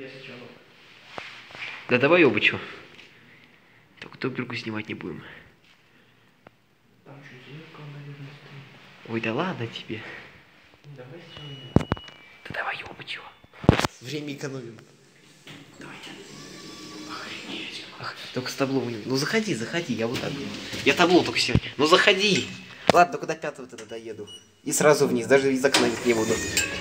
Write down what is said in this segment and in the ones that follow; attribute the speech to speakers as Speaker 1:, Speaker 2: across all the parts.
Speaker 1: Да давай оба чё. Только друг другу снимать не будем. Ой, да ладно тебе.
Speaker 2: Давай снимем.
Speaker 1: Да давай оба чё. Время экономим. Давай. Охренеть. Ах, только с табло. Ну заходи, я вот так. Я табло только сегодня. Ну заходи. Ладно, только до 5-го тогда доеду. И сразу вниз, даже из окна не буду.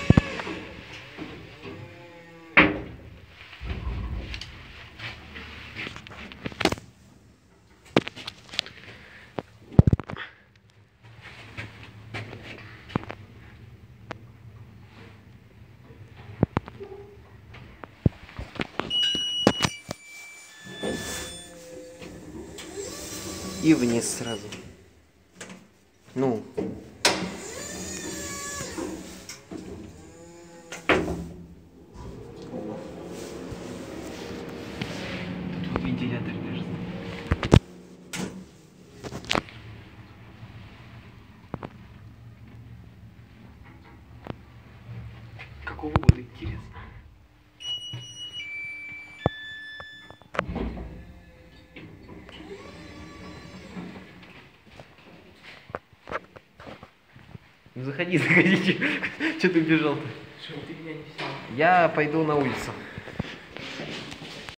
Speaker 1: И вниз сразу. Ну. Тут вентилятор даже. Какого года, интересно? Ну заходи, заходи. Че ты убежал-то?
Speaker 2: Что ты меня не снял?
Speaker 1: Я пойду на улицу.